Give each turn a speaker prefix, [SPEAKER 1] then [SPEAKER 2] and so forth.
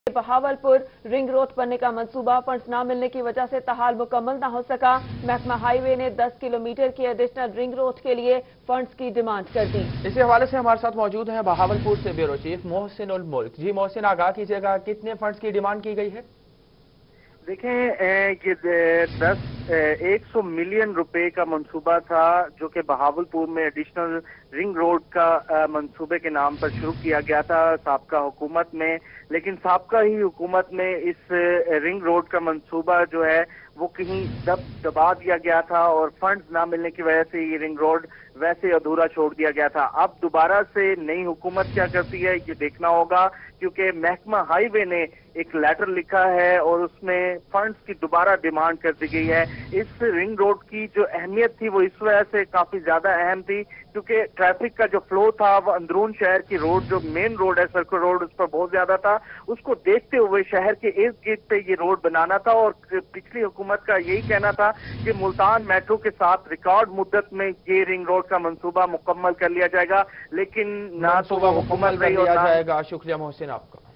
[SPEAKER 1] Bahawalpur ring road बनने का मंसूबा फंड्स न मिलने की वजह से तहाल मुकम्मल न हो सका। महकमा हाईवे ने 10 किलोमीटर की एडिशनल रिंग रोड के लिए फंड्स की डिमांड कर दी।
[SPEAKER 2] इसी हवाले से हमारे साथ मौजूद हैं बहावलपुर से ब्यूरो चीफ मोहसिन उल मुल्क। जी मोहसिन, आगाह कीजिएगा, कितने फंड्स की डिमांड की गई है?
[SPEAKER 3] देखें कि 100 मिलियन रुपए का मंसूबा था जो कि बहावलपुर में एडिशनल रिंग रोड का मंसूबे के नाम पर शुरू किया गया था साबका हुकूमत में, लेकिन साबका ही हुकूमत में इस रिंग रोड का मंसूबा जो है वो कहीं दबा दिया गया था और फंड्स ना मिलने की वजह से ये रिंग रोड वैसे अधूरा छोड़ दिया गया था। अब दोबारा से नई हुकूमत क्या करती है ये देखना होगा, क्योंकि महकमा हाईवे ने एक लेटर लिखा है और उसमें फंड्स की दोबारा डिमांड कर दी गई है। इस रिंग रोड की जो अहमियत थी वो इस वजह से काफी ज्यादा अहम थी क्योंकि ट्रैफिक का जो फ्लो था वो अंदरून शहर की रोड, जो मेन रोड है सर्कल रोड, उस पर बहुत ज्यादा था। उसको देखते हुए शहर के इर्द गिर्द पे ये रोड बनाना था और पिछली हुकूमत का यही कहना था कि मुल्तान मेट्रो के साथ रिकॉर्ड मुद्दत में ये रिंग रोड का मंसूबा मुकम्मल कर लिया जाएगा, लेकिन ना तो वो मुकम्मल
[SPEAKER 2] कर लिया जाएगा। शुक्रिया मोहसिन आपका।